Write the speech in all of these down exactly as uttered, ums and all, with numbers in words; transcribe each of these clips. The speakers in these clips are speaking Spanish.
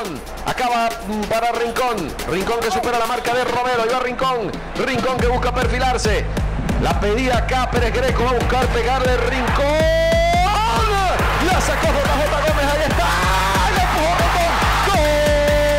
Rincón. Acaba para Rincón. Rincón que supera la marca de Romero. Y va Rincón. Rincón que busca perfilarse. La pedida acá Pérez Greco. Va a buscar pegarle Rincón. La sacó J J Gómez. Ahí está. Le empujó Rincón. ¡Gol!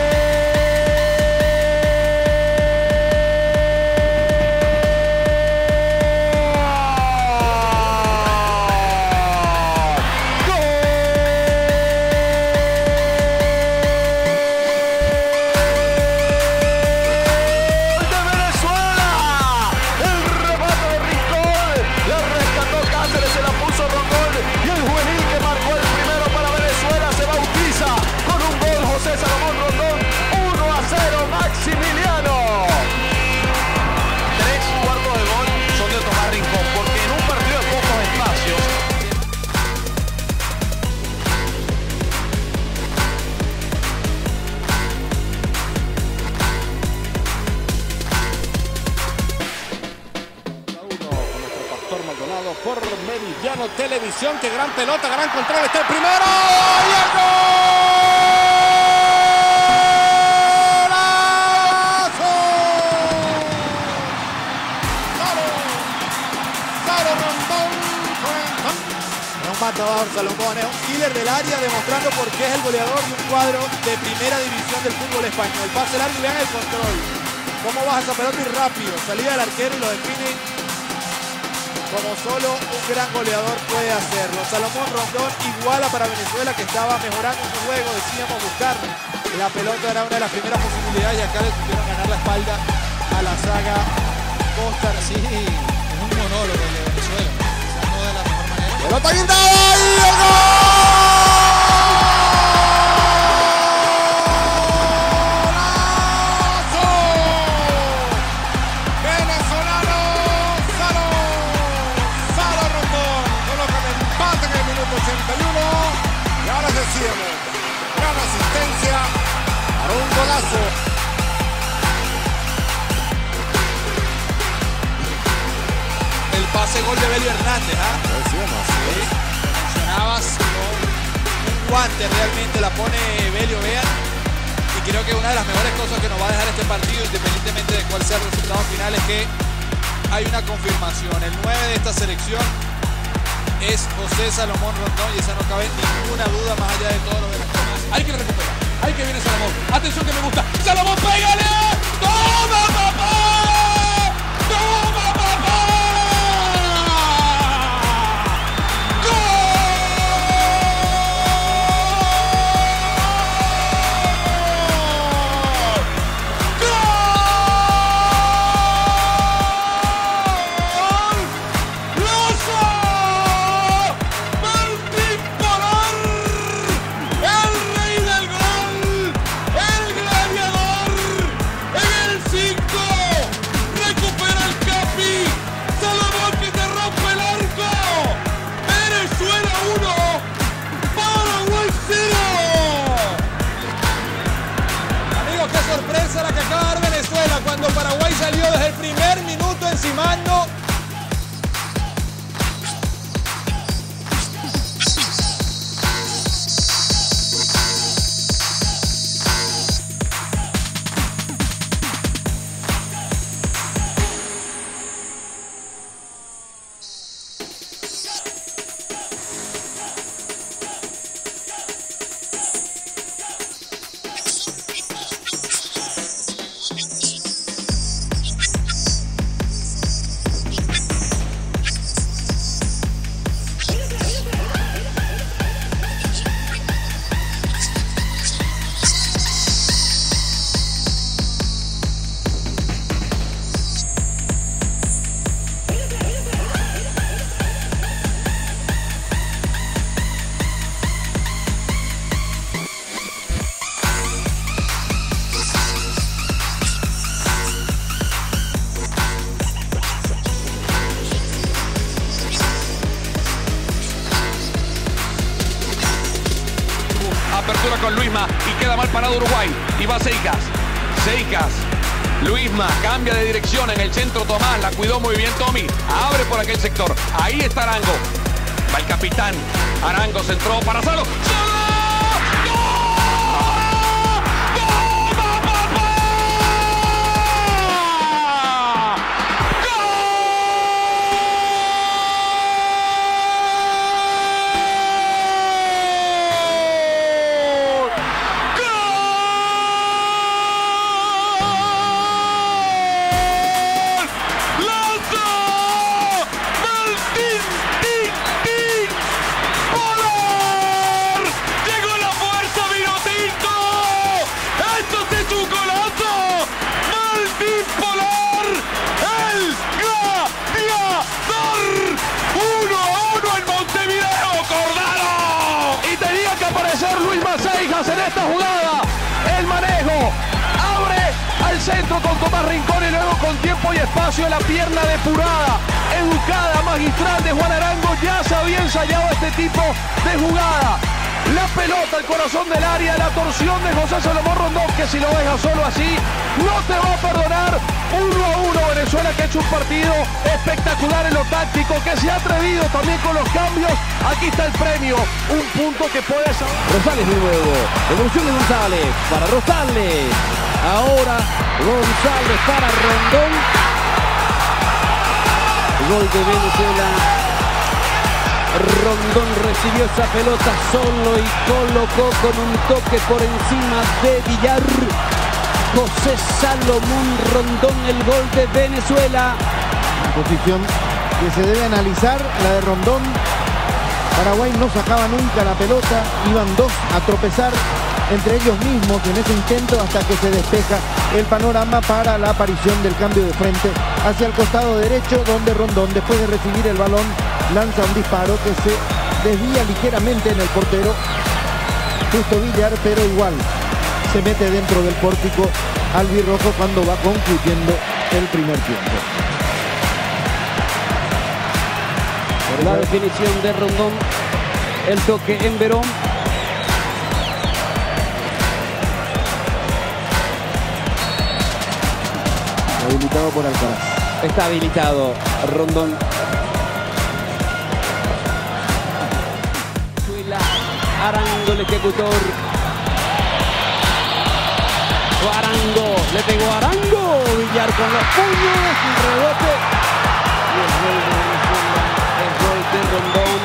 Por Meridiano Televisión, que gran pelota, gran control, está el primero y el golazo. Salo, Salo Rondón. Es un matador, Salomón, es un killer del área, demostrando por qué es el goleador de un cuadro de primera división del fútbol español. Pase largo y vean el control. Cómo baja esa pelota y rápido, salida del arquero y lo define como solo un gran goleador puede hacerlo. Salomón Rondón iguala para Venezuela, que estaba mejorando su juego. Decíamos buscar la pelota, era una de las primeras posibilidades y acá le tuvieron ganar la espalda a la saga Costa. Sí, es un monólogo el de Venezuela, quizás no de la mejor manera. Pelota guindada y el gol. Y ahora decíamos, gran asistencia para un golazo. El pase gol de Belio Hernández, ¿ah? ¿eh? Decíamos, sí. Mencionabas con un guante, realmente la pone Belio, vean. Y creo que una de las mejores cosas que nos va a dejar este partido, independientemente de cuál sea el resultado final, es que hay una confirmación. El nueve de esta selección es José Salomón Rondón, y esa no cabe ninguna duda más allá de todo lo de las cosas. Hay que recuperar, hay que viene Salomón. Atención que me gusta. Salomón, pégale. ¡Toma, papá! ¡Toma, papá! Sorpresa la que acaba de dar Venezuela cuando Paraguay salió desde el primer minuto encimando. Apertura con Luisma y queda mal parado Uruguay. Y va Seicas. Seicas. Luisma cambia de dirección en el centro. Tomás la cuidó muy bien Tommy. Abre por aquel sector. Ahí está Arango. Va el capitán. Arango centró para Salo. ¡Salo! ¡Gol! Rosas en esta jugada. El manejo. Abre al centro con Tomás Rincón y luego con tiempo y espacio la pierna depurada, educada, magistral de Juan Arango. Ya se había ensayado este tipo de jugada. La pelota al corazón del área, la torsión de José Salomón Rondón, que si lo deja solo así, no te va a perdonar. Uno a uno Venezuela, que ha hecho un partido espectacular en lo táctico, que se ha atrevido también con los cambios. Aquí está el premio, un punto que puede ser. Rosales de nuevo, devolución de González para Rosales. Ahora González para Rondón. Gol de Venezuela. Rondón recibió esa pelota solo y colocó con un toque por encima de Villar. José Salomón Rondón, el gol de Venezuela. Posición que se debe analizar, la de Rondón. Paraguay no sacaba nunca la pelota, iban dos a tropezar entre ellos mismos en ese intento hasta que se despeja el panorama para la aparición del cambio de frente hacia el costado derecho, donde Rondón, después de recibir el balón, lanza un disparo que se desvía ligeramente en el portero Justo Villar, pero igual se mete dentro del pórtico albirrojo cuando va concluyendo el primer tiempo. La definición de Rondón, el toque en Verón. Habilitado por Alcaraz. Está habilitado Rondón. Arango, el ejecutor. Arango, le pegó a Arango. Villar con los puños, un rebote. Y el gol de Venezuela, el gol de Rondón.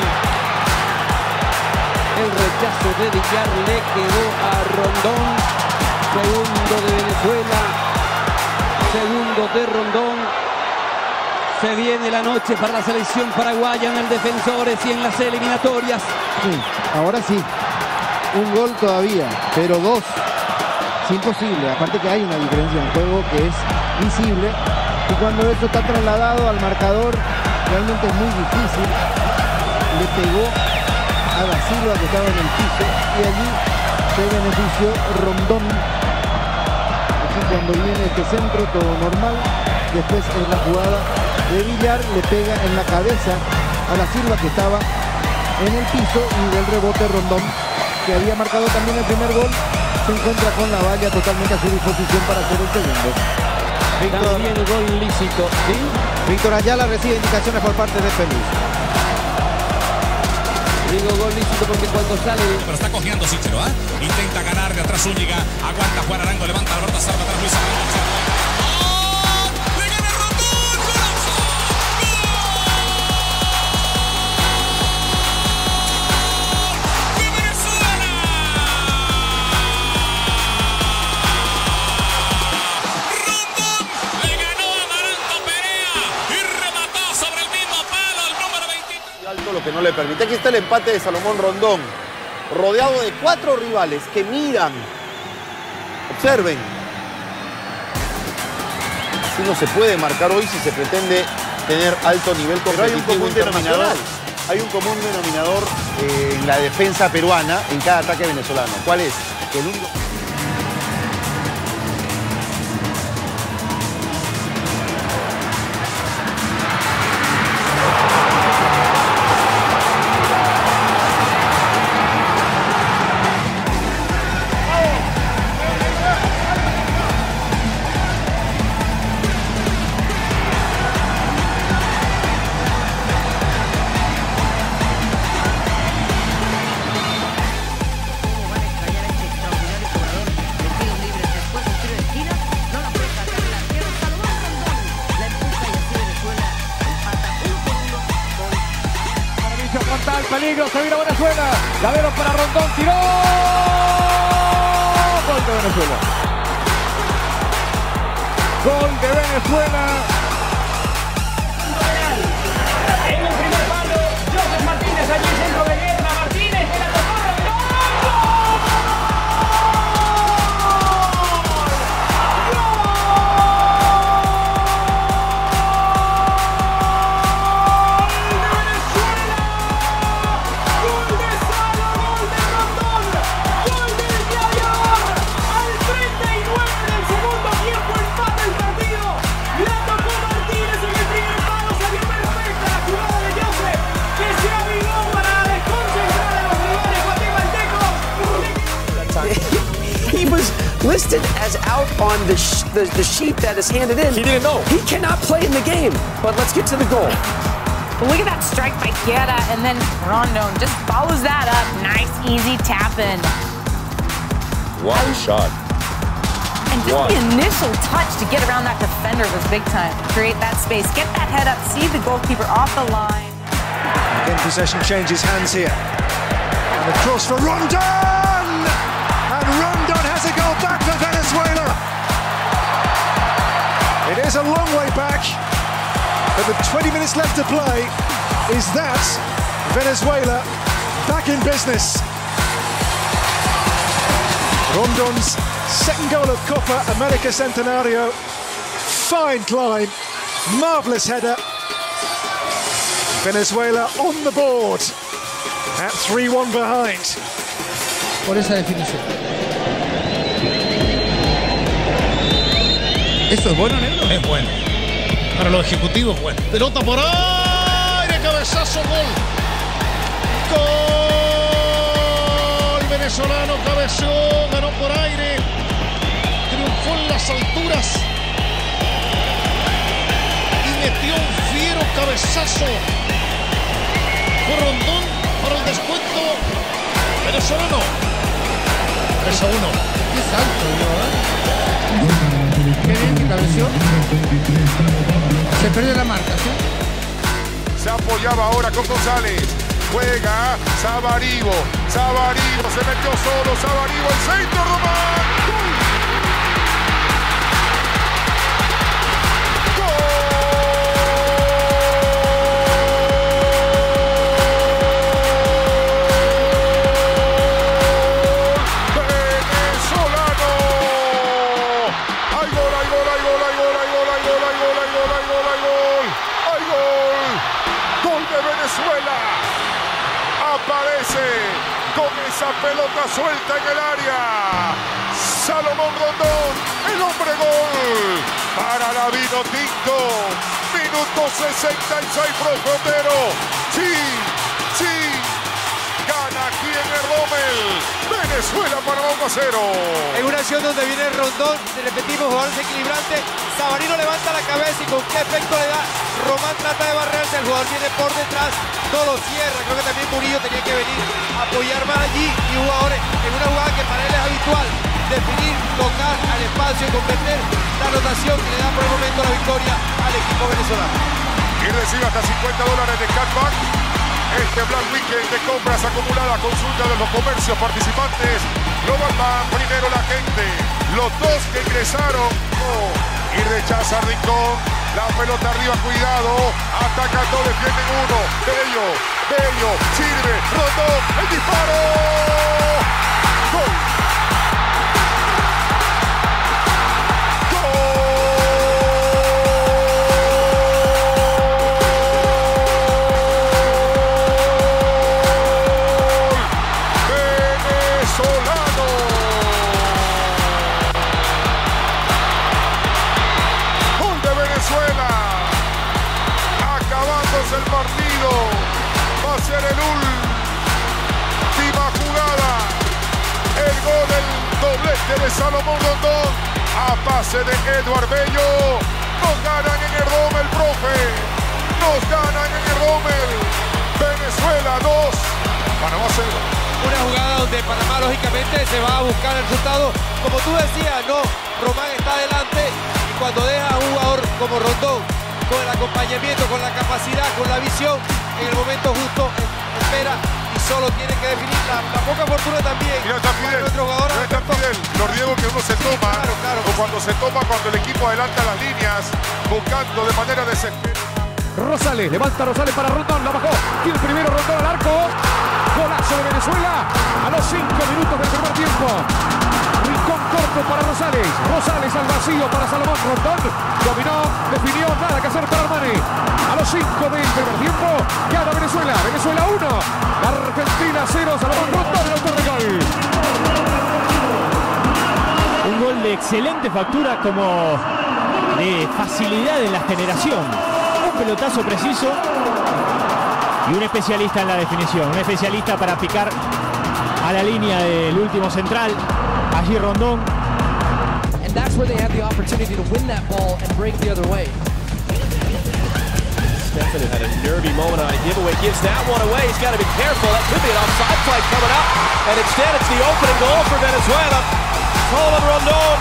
El rechazo de Villar le quedó a Rondón. Segundo de Venezuela. Segundo de Rondón. Se viene la noche para la selección paraguaya en el Defensores y en las eliminatorias. Sí, ahora sí, un gol todavía, pero dos es imposible. Aparte que hay una diferencia en juego que es visible, y cuando eso está trasladado al marcador realmente es muy difícil. Le pegó a Da Silva, que estaba en el piso, y allí se benefició Rondón. Aquí cuando viene este centro todo normal, después en la jugada de Villar le pega en la cabeza a Da Silva, que estaba en el piso, y del rebote Rondón, que había marcado también el primer gol, se encuentra con la valla totalmente a su disposición para hacer el segundo. Víctor, también gol lícito, ¿sí? Víctor Ayala recibe indicaciones por parte de Félix. Digo gol lícito porque cuando sale... Pero está cojeando Sichero, ¿ah? ¿eh? Intenta ganar de atrás Zúñiga, aguanta Juan Arango, levanta la pelota, salva atrás Luis Arango. Lo que no le permite. Aquí está el empate de Salomón Rondón, rodeado de cuatro rivales que miran, observen. Así no se puede marcar hoy si se pretende tener alto nivel competitivo. Pero hay un común denominador, hay un común denominador eh, en la defensa peruana en cada ataque venezolano. ¿Cuál es? Que el único... El peligro, se vino Venezuela. Llaveros para Rondón, tiró. Gol de Venezuela. Gol de Venezuela. En el primer palo, Joseph Martínez, allí centro de guerra. Martínez, que la tocó Rondón. ¡Gol! listed as out on the, sh the, the sheet that is handed in. He didn't know. He cannot play in the game. But let's get to the goal. Look at that strike by Guerra, and then Rondon just follows that up. Nice, easy tap in. What a shot. And just What? the initial touch to get around that defender was big time. Create that space, get that head up, see the goalkeeper off the line. Again, possession changes hands here. And the cross for Rondon! And Rondon has a goal back for Venezuela. It is a long way back, but with twenty minutes left to play, is that Venezuela back in business? Rondon's second goal of Copa America Centenario. Fine climb, marvellous header. Venezuela on the board at three one behind. Por esa definición. ¿Esto es bueno, Negro? Es bueno. Para los ejecutivos, bueno. Pelota por aire, cabezazo, gol. Gol venezolano, cabeció, ganó por aire. Triunfó en las alturas. Y metió un fiero cabezazo. Fue Rondón para el descuento venezolano. tres a uno. Qué salto, ¿no? Qué bien que cabeció. Se perdió la marca, ¿sí? Se apoyaba ahora con González. Juega Sabaribo. Sabaribo se metió solo. Sabaribo el centro, Román. Aparece con esa pelota suelta en el área. Salomón Rondón, el hombre gol para la Vino Tinto. Minuto sesenta y seis, profe Otero. Sí, sí, gana aquí en el Rommel. Venezuela para uno a cero. En una acción donde viene Rondón, repetimos, jugador desequilibrante. Sabarino levanta la cabeza y con qué efecto le da. Román trata de barrerse, el jugador viene por detrás, no lo cierra. Creo que también Murillo tenía que venir a apoyar más allí. Y jugadores en una jugada que para él es habitual, definir, tocar al espacio y convertir la anotación que le da por el momento la victoria al equipo venezolano. Y recibe hasta cincuenta dólares de cashback. Este Black Weekend de compras acumuladas, consulta de los comercios participantes. Global Bank, primero la gente. Los dos que ingresaron. Oh, y rechaza Rincón. La pelota arriba, cuidado. Atacan dos, defienden uno. Bello, Bello, sirve. Rondón, el disparo. Gol. El partido va a ser el última jugada. El gol del doblete de Salomón Rondón a pase de Eduard Bello. Nos ganan en el Rommel, profe. Nos ganan en el Rommel. Venezuela dos, Panamá cero. Una jugada donde Panamá lógicamente se va a buscar el resultado. Como tú decías, no, Román está adelante y cuando deja a un jugador como Rondón con el acompañamiento, con la capacidad, con la visión, en el momento justo, espera y solo tiene que definir la, la poca fortuna también. Mira, está Fidel, no está Fidel. Los riesgos que uno se toma, claro, claro, o cuando se toma cuando el equipo adelanta las líneas, buscando de manera desesperada. Rosales, levanta Rosales para Rondón, la bajó. Y el primero Rondón al arco. Golazo de Venezuela a los cinco minutos del primer tiempo. Rincón corto para Rosales. Rosales al vacío para Salomón Rondón. Dominó, definió, nada que hacer para Armani. A los cinco del primer tiempo, gana Venezuela. Venezuela uno. Argentina cero. Salomón Rondón, el autor de gol. Un gol de excelente factura, como de facilidad en la generación. Un pelotazo preciso y un especialista en la definición. Un especialista para picar a la línea del último central. Allí Rondón that's where they have the opportunity to win that ball and break the other way. Stefan had a nervy moment on a giveaway, gives that one away. He's got to be careful. That could be an offside flag coming up. And instead, it's the opening goal for Venezuela. Colin Rondon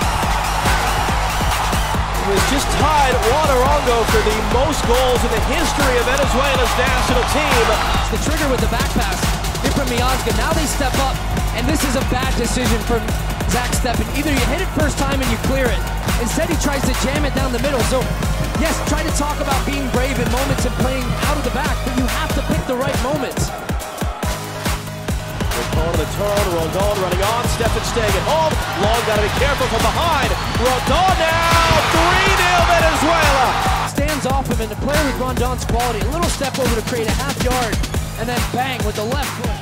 was just tied Juan Arango for the most goals in the history of Venezuela's national team. It's the trigger with the back pass. Here from Miazga. Now they step up, and this is a bad decision from Zach Steffen. Either you hit it first time and you clear it. Instead, he tries to jam it down the middle. So, yes, try to talk about being brave in moments and playing out of the back, but you have to pick the right moments. They're calling the turn. Rondon running on. Steffen staying at home. Long got to be careful from behind. Rondon now. three nil Venezuela. Stands off him, and the player with Rondon's quality. A little step over to create a half yard, and then bang with the left foot.